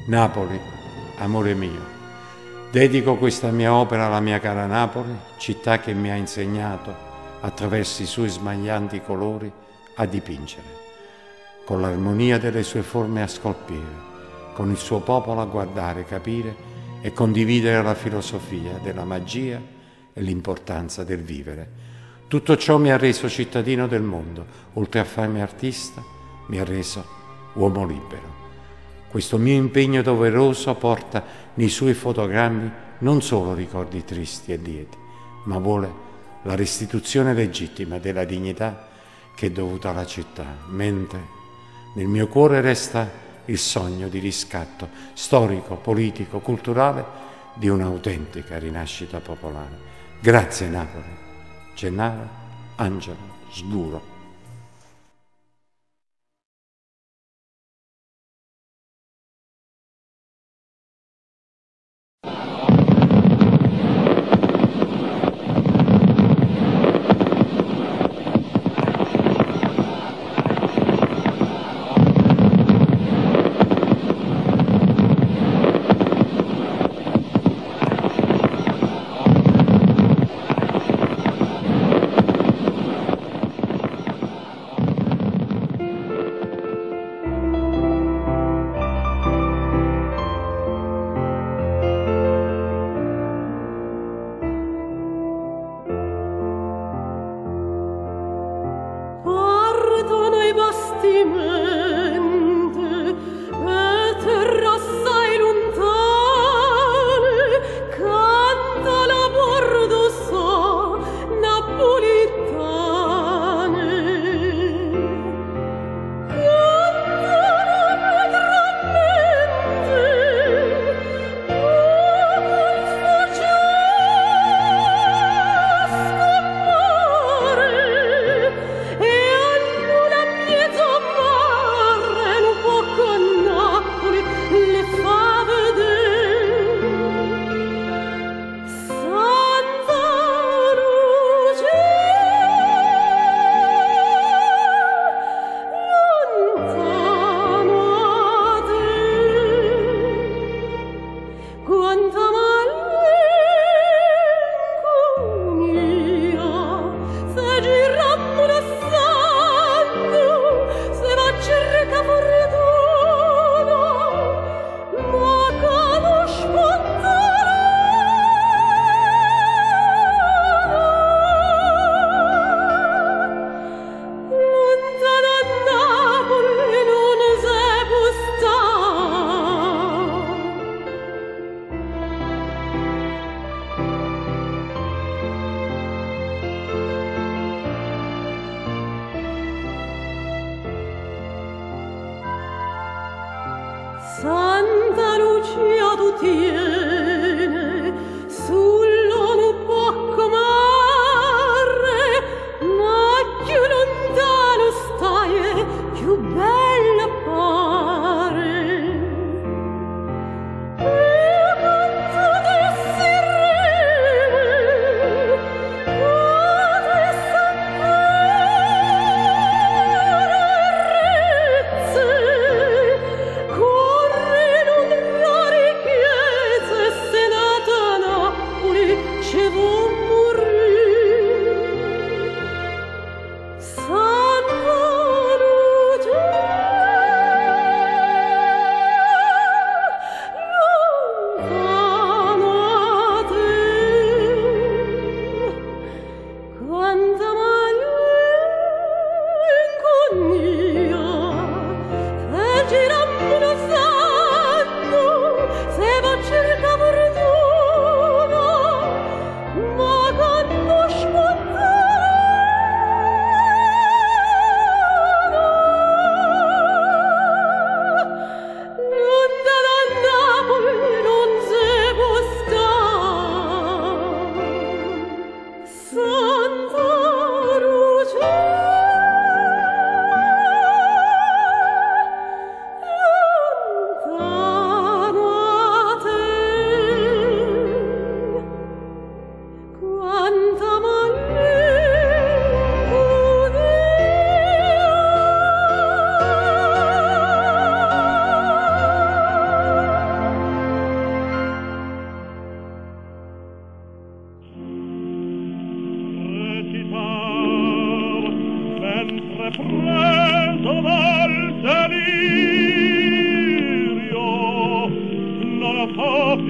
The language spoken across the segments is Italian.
Napoli, amore mio, dedico questa mia opera alla mia cara Napoli, città che mi ha insegnato, attraverso i suoi smaglianti colori, a dipingere, con l'armonia delle sue forme a scolpire, con il suo popolo a guardare, capire e condividere la filosofia della magia e l'importanza del vivere. Tutto ciò mi ha reso cittadino del mondo, oltre a farmi artista, mi ha reso uomo libero. Questo mio impegno doveroso porta nei suoi fotogrammi non solo ricordi tristi e lieti, ma vuole la restituzione legittima della dignità che è dovuta alla città, mentre nel mio cuore resta il sogno di riscatto storico, politico, culturale di un'autentica rinascita popolare. Grazie Napoli. Gennaro Angelo Sguro. Santa Lucia tu tiene sullo non può comare, ma più lontano stai e più bella appare. E canto di sirene, adesso ancora rezze, corre non rari chiese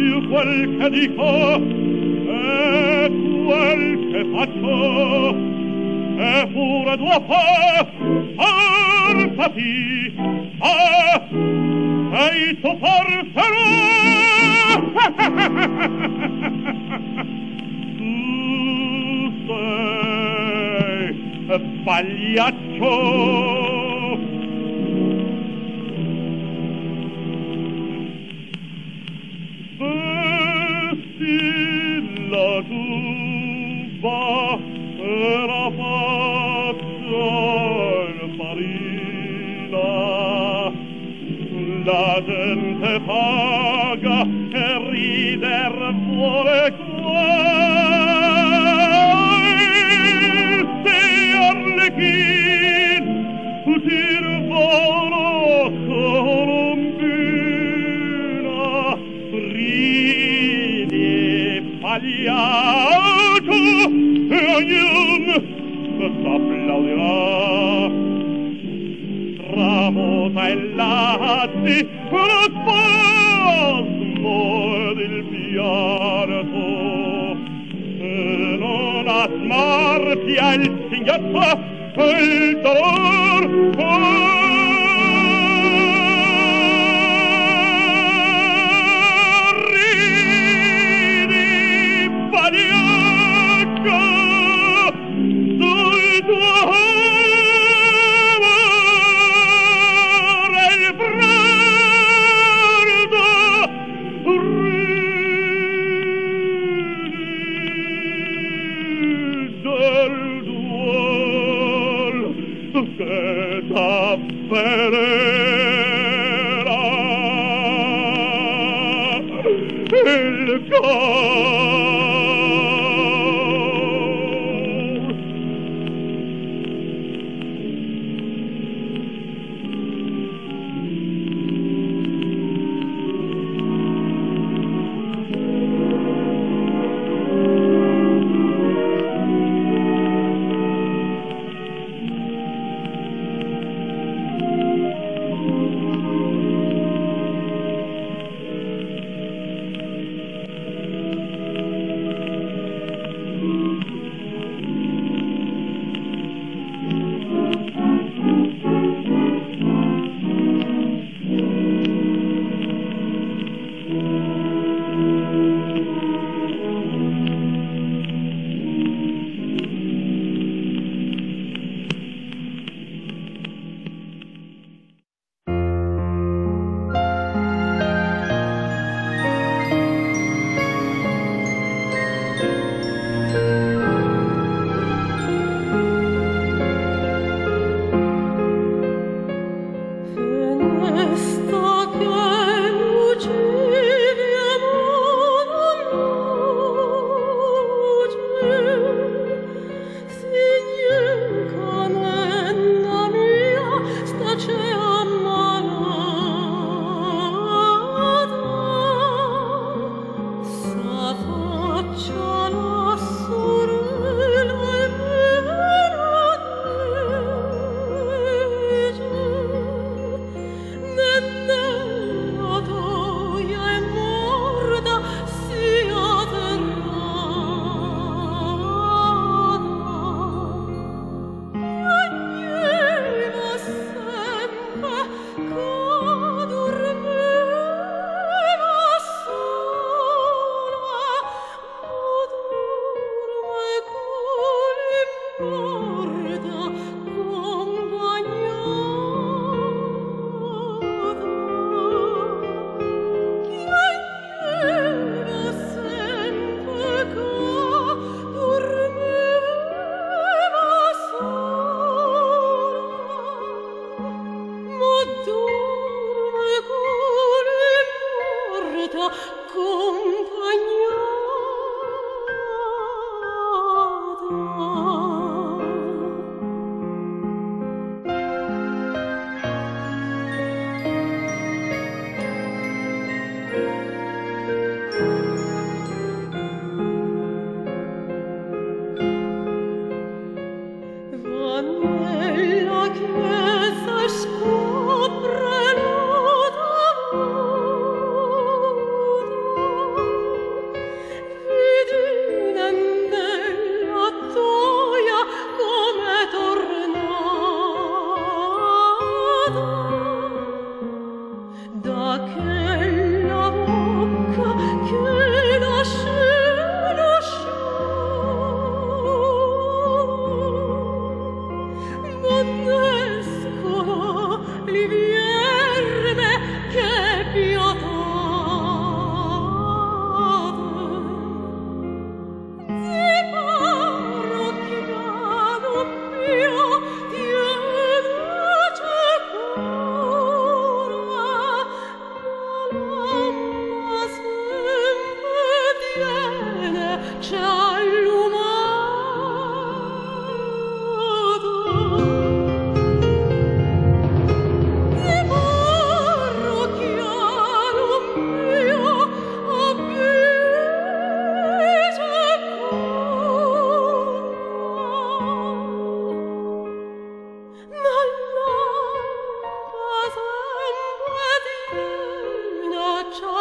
io quel che dico e quel che faccio eppure dopo portati e tu porterò tu sei pagliaccio la tuba era fatta in farina la gente paga e rider vuole questi arlechin tir volo colombina ridi pagliato e ognuno s'applaudirà tramuta il latti lo spasmo ed il pianto e non asmartia il singhiozzo e il dolor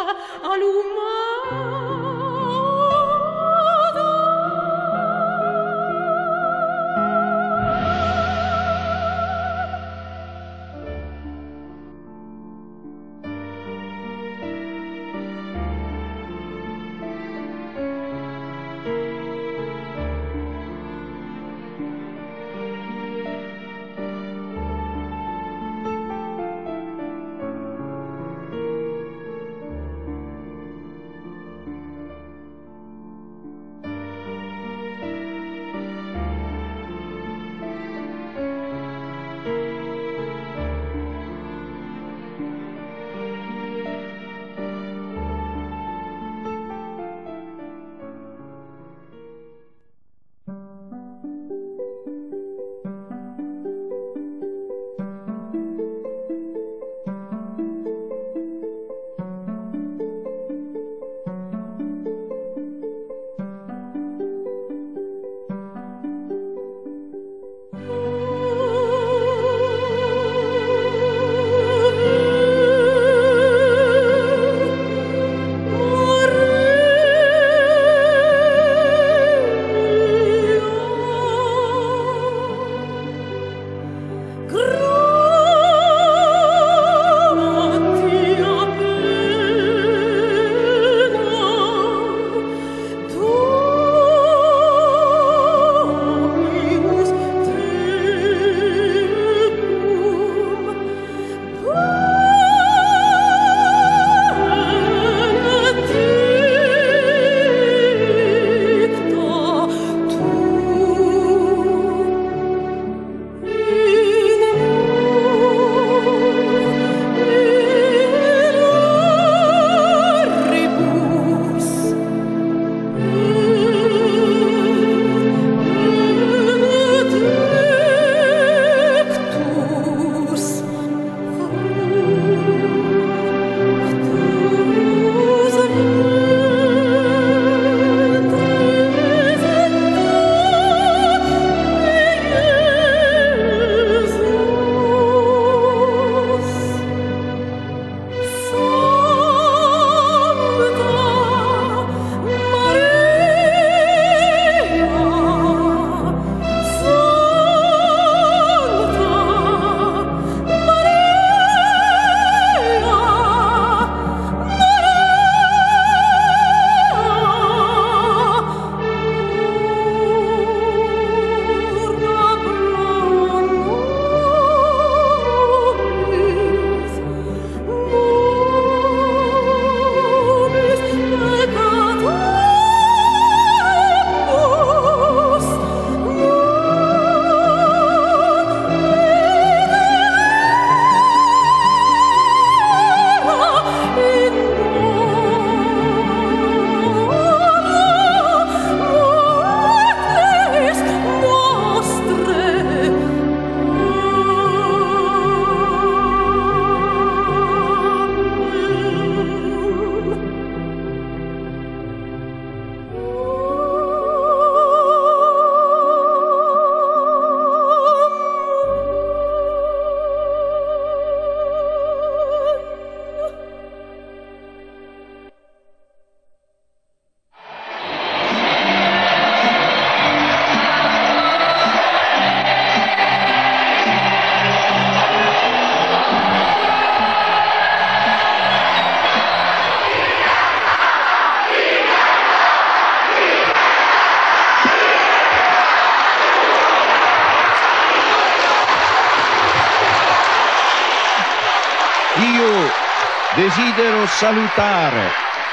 Desidero salutare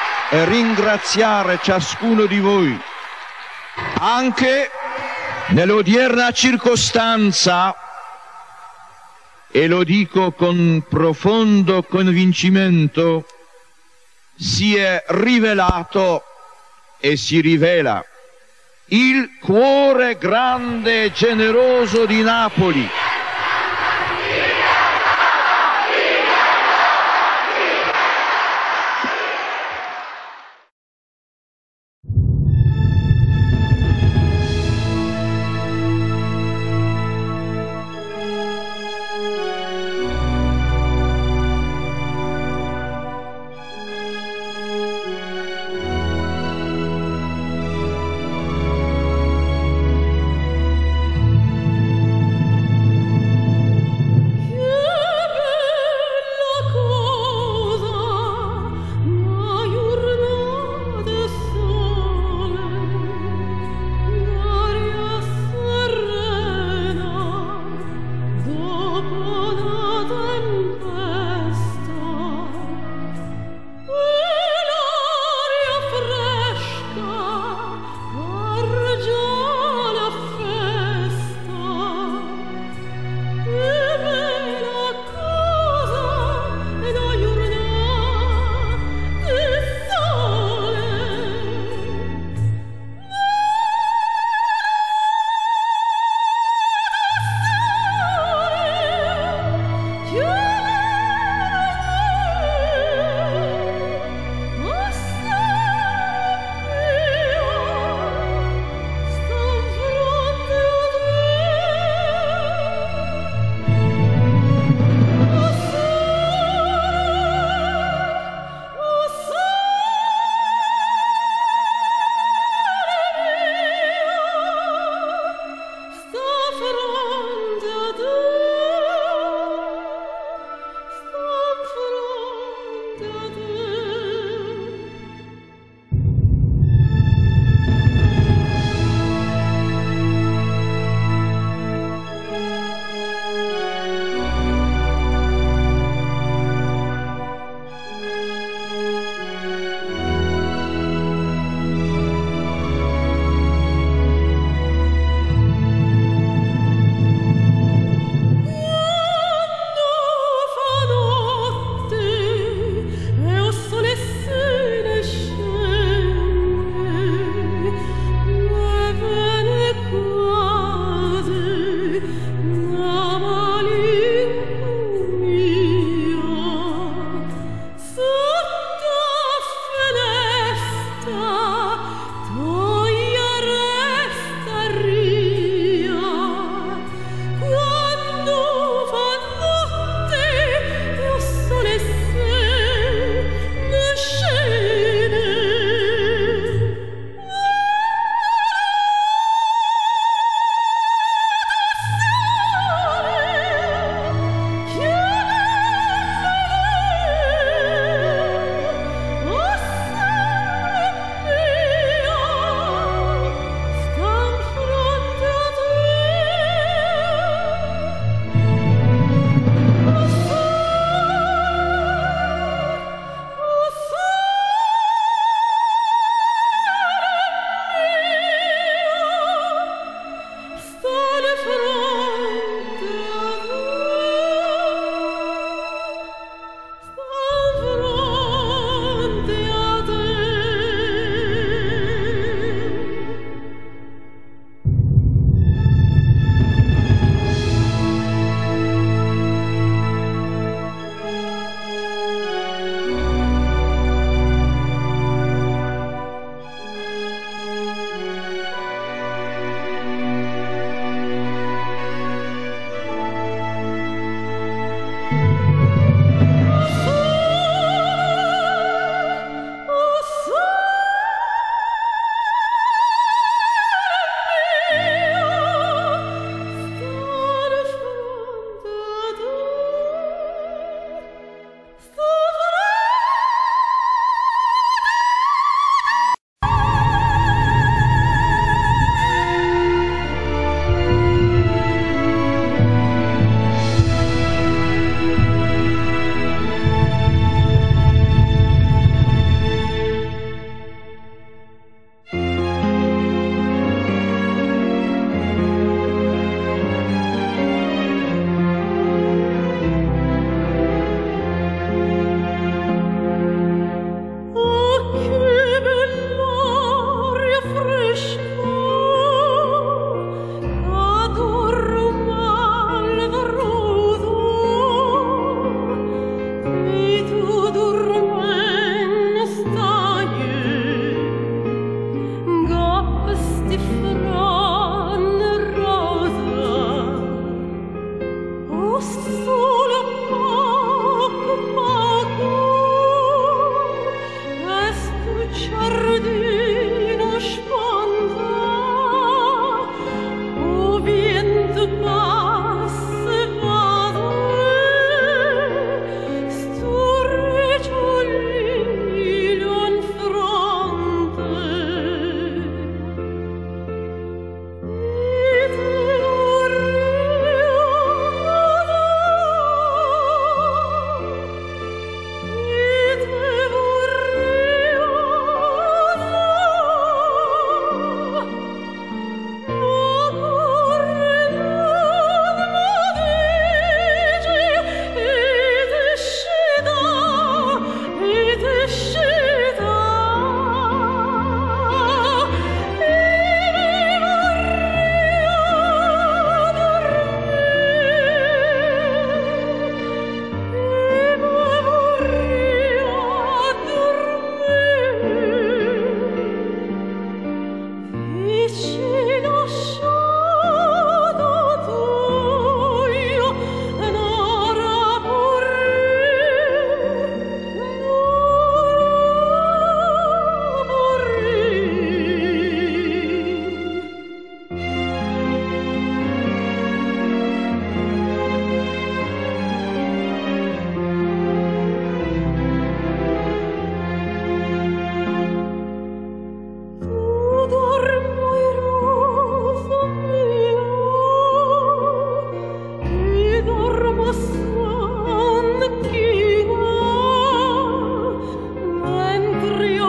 e ringraziare ciascuno di voi, anche nell'odierna circostanza, e lo dico con profondo convincimento, si è rivelato e si rivela il cuore grande e generoso di Napoli.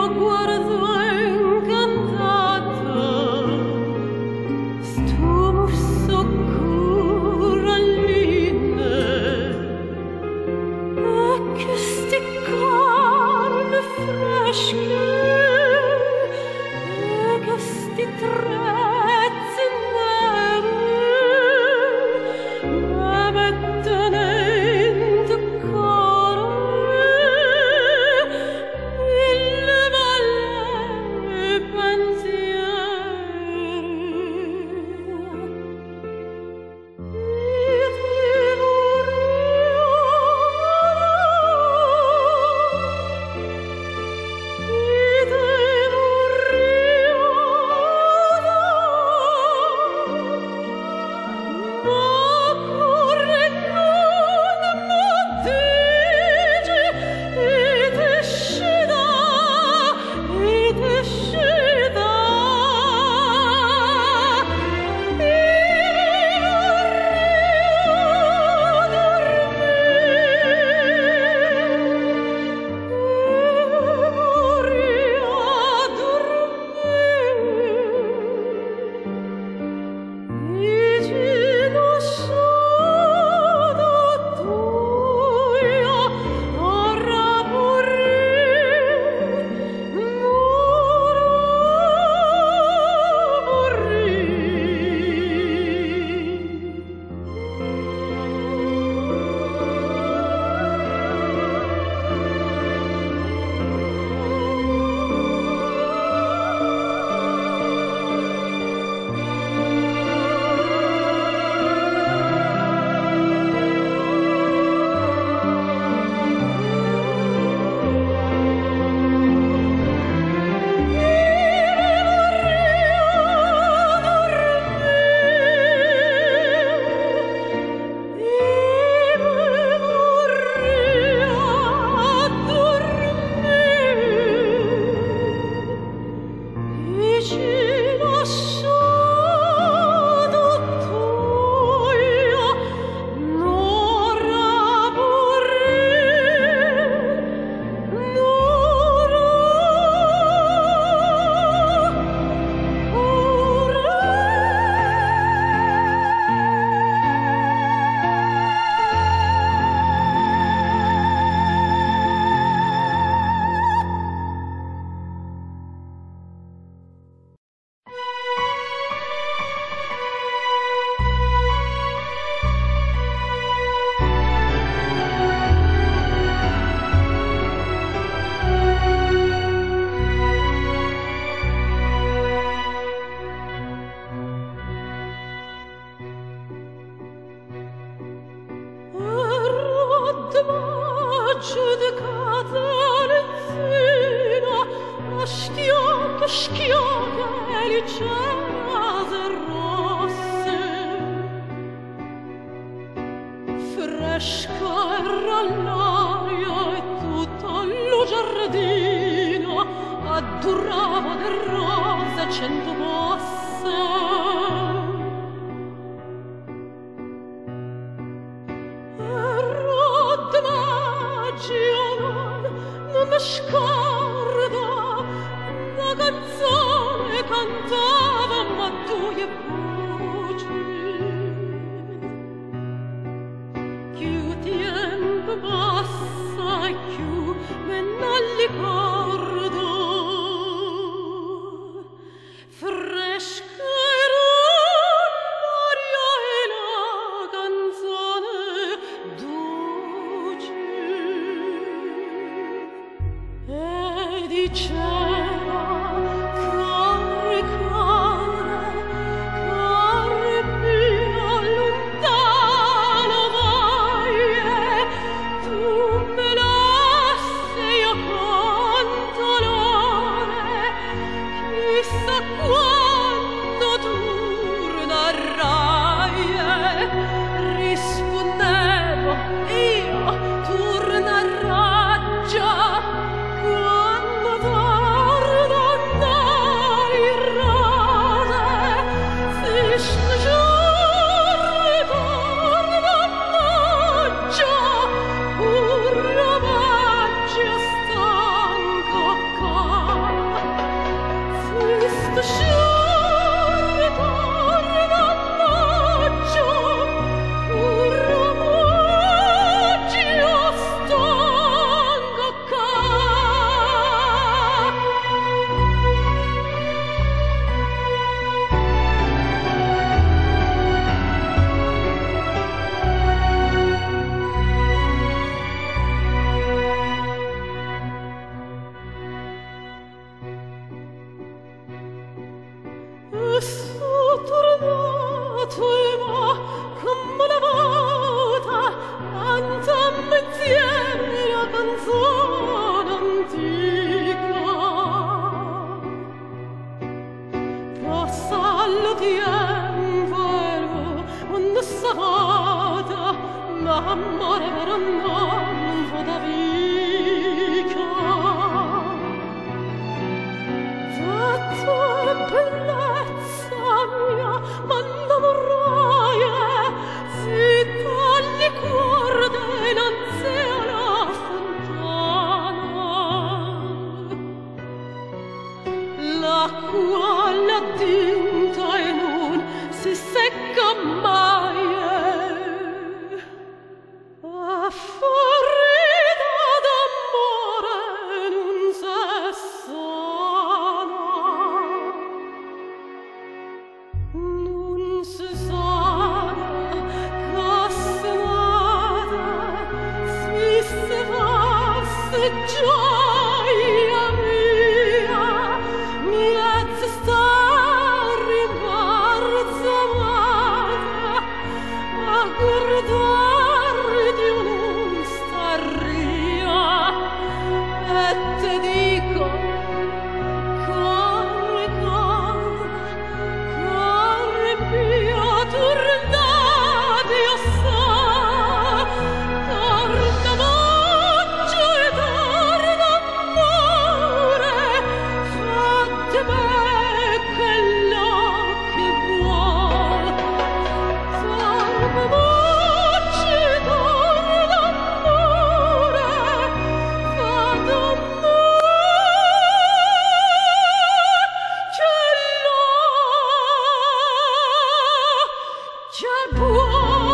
Quando Gesù tornato e va come una volta, cantammo insieme la canzone antica. Passa il tempo quando sarà, ma amore per non fa da vita. Tua bellezza mia, ma non vorrai, si tagli corde innanzi alla fontana. L'acqua alla tinta e non si secca mai, ferita d'amore non si sana, cassinata, si fasse gioia mia, miezza sta rimbalzamata, a guardare di un starria, e te dico, corri, corri via, tornati a sa, torna maggio e torna amore, fate me quello che vuol. Torna maggio e torna amore, fate me quello che vuol.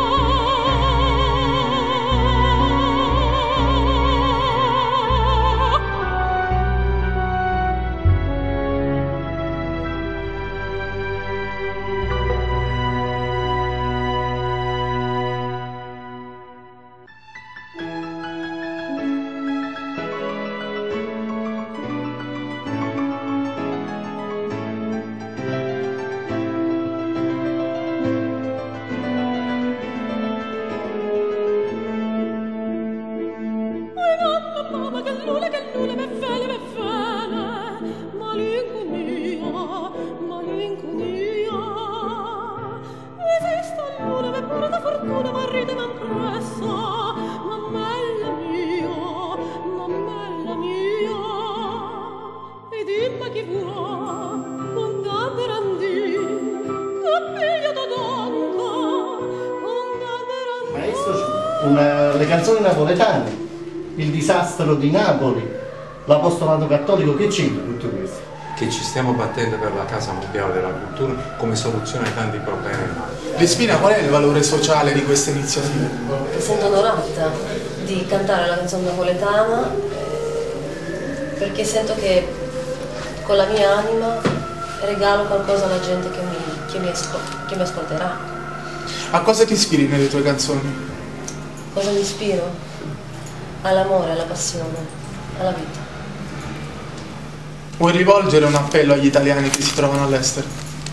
Mamma, che luna, me fene, malinconia. Esiste luna, me porta fortuna, ma ride m'impressa, mammella mia. E dimmi chi vuoi, con tante randi, che piglia da donca, con tante randi. Maestro, le canzoni napoletane, il disastro di Napoli, l'apostolato cattolico, che c'entra tutto questo? Che ci stiamo battendo per la Casa Mondiale della Cultura come soluzione ai tanti problemi. Despina, qual è il valore sociale di questa iniziativa? Mi sento onorata di cantare la canzone napoletana perché sento che con la mia anima regalo qualcosa alla gente che mi ascolterà. A cosa ti ispiri nelle tue canzoni? Cosa mi ispiro? All'amore, alla passione, alla vita. Vuoi rivolgere un appello agli italiani che si trovano all'estero?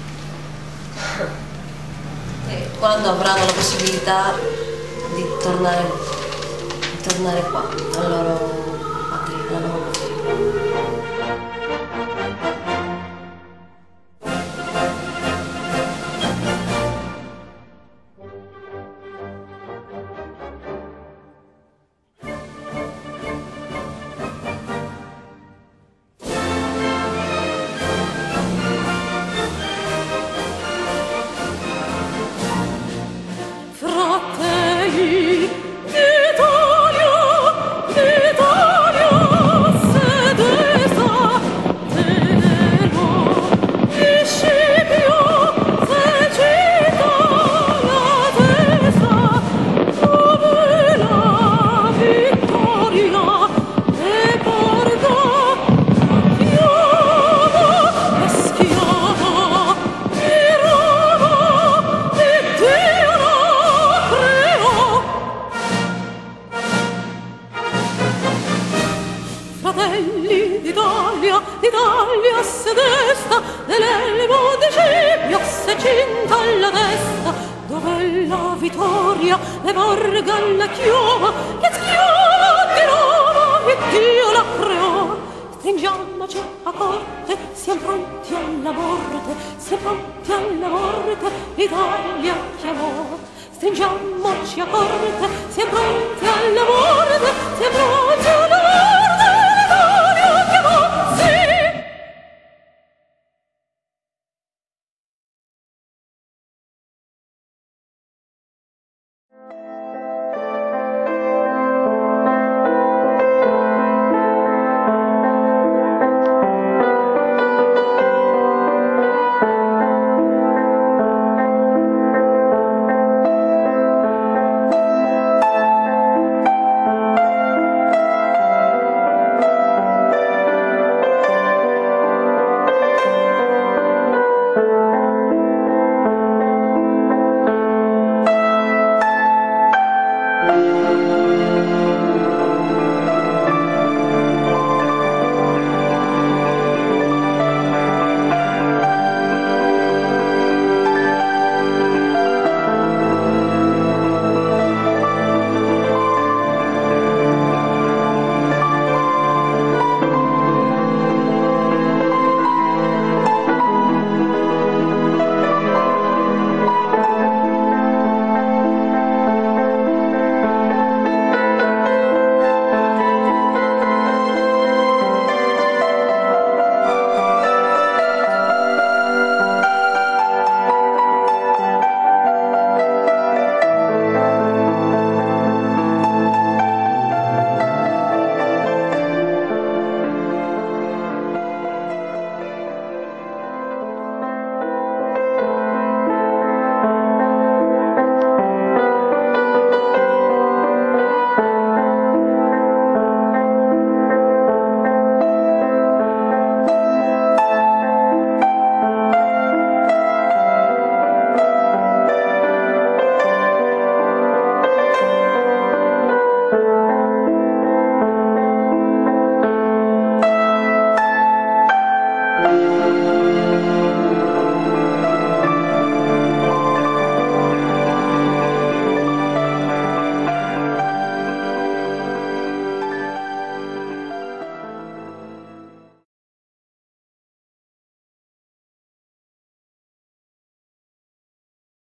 Quando avranno la possibilità di tornare qua, alla loro patria, alla loro patria. Fratelli d'Italia, l'Italia si desta, dell'elmo di Scipio si cinta alla destra, dove la vittoria le varga la chioma, che schioma di Roma e Dio la creò. Stringiamoci a corte, siamo pronti alla morte, siamo pronti alla morte, l'Italia chiamò. Stringiamoci a corte, siamo pronti alla morte, siamo pronti alla morte.